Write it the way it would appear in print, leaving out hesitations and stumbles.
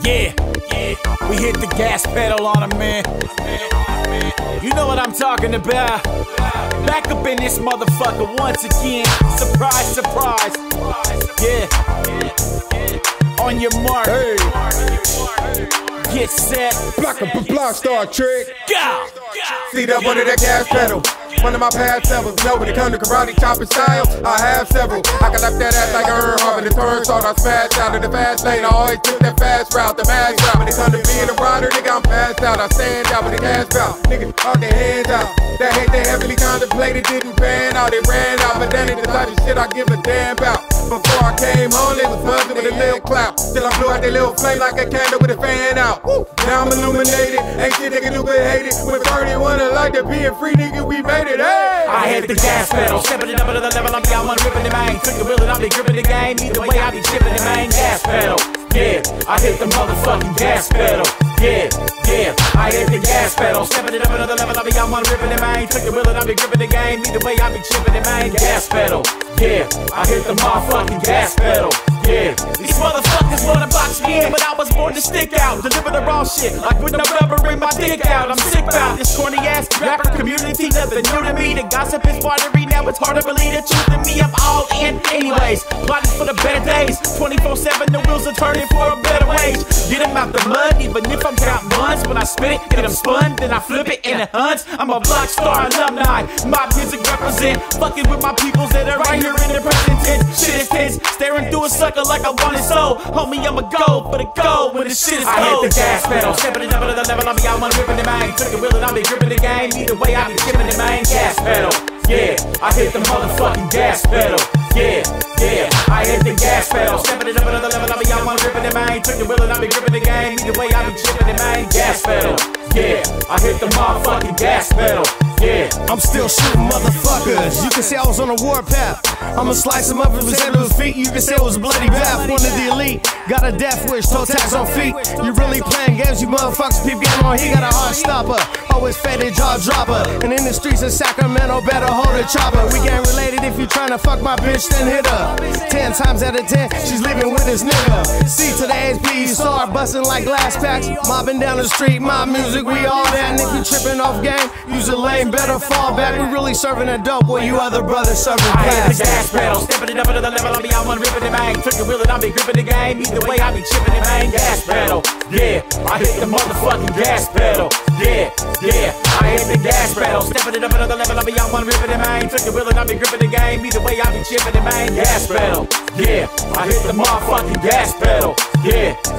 Yeah, we hit the gas pedal on him, man. You know what I'm talking about. Back up in this motherfucker once again. Surprise, surprise. Yeah. On your mark. Hey. Get set. Block Star Trek. Go. See that one of that gas pedal. One of my past levels. Know when it comes to karate chopping style, I have several. I can left that ass like a Earl Harbin. The turn start, I smash out in the fast lane. I always took that fast route, the mass route. When it comes to being a rider, nigga, I'm passed out. I stand out with the gas route. Niggas out their hands out. That hate they heavily contemplated didn't pan out. It ran out, but that ain't the type of shit I give a damn about. Before I came home, they was buzzing with a little clout. Till I blew out their little flame like a candle with a fan out. Woo. Now I'm illuminated. Ain't shit they can do but hate it. With 31, I like to being free, nigga, we made it. Hey! I hit the gas pedal, stepping it up to the level. I'm down, ripping the main. Took the wheel and I be gripping the game. Either way, I be chipping the main gas pedal. Yeah, I hit the motherfucking gas pedal. Yeah, I hit the gas pedal, stepping it up another level. I be on one ripping the main. Took the wheel and I be gripping the game. Either way, I be chipping the main gas pedal. Yeah, I hit the motherfucking gas pedal. Yeah, these motherfuckers wanna box me in, but I was born to stick out. Deliver the raw shit, like with no rubber in my dick out. I'm sick about this corny ass rapper community, nothing new to me. The gossip is watery, now it's hard to believe the truth in me. I'm all in anyways, plotting for the better days. 24/7, the wheels are turning for a better wage. Get them out the mud, even if I'm counting ones. When I spit it, get them spun, then I flip it in the hunts. I'm a Block Star alumni, my music represent. Fucking with my peoples that are right here in the present tense. Shit is tense, staring through a sucker like I want it so. Homie, I'ma go for the gold when the shit is cold. I hit the gas pedal, stepping it up to the level. I be out one ripping the main. Took the wheel and I be gripping the game. Either way, I be chipping the main gas pedal. Yeah, I hit the motherfucking gas pedal. Yeah, I hit the gas pedal, stepping it up to the level. I be out one ripping the main. Took the wheel and I be gripping the game. Either way, I be chipping the main gas pedal. Yeah, I hit the motherfucking gas pedal. Yeah, I'm still shooting motherfuckers. You can say I was on a warpath. I'ma slice them up if it's head to his feet. You can say it was a bloody bath. One of the elite, got a death wish, toe tags on feet. You really playing games, you motherfuckers. Peep game on, he got a hard stopper. Always faded jaw dropper. And in the streets of Sacramento, better hold a chopper. We gang related, if you tryna fuck my bitch, then hit her. 10 times out of 10, she's living with this nigga. C to the HP, you start busting like glass packs. Mobbing down the street, mob music, we all that. And if you tripping off game, use a lane, better fall back. We really serving a dope, while you other brothers serving I hit the plastic. gas pedal, stepping it up to the level. I be out one ripping the main. Took the wheel and I be gripping the game. Either way, I be chipping the main gas pedal. Yeah, I hit the motherfucking gas pedal. Yeah, I hit the gas pedal, stepping it up to the level. I be out one ripping the main. Took the wheel and I be gripping the game. Either way, I be chipping the main gas pedal. Yeah, I hit the motherfucking gas pedal. Yeah.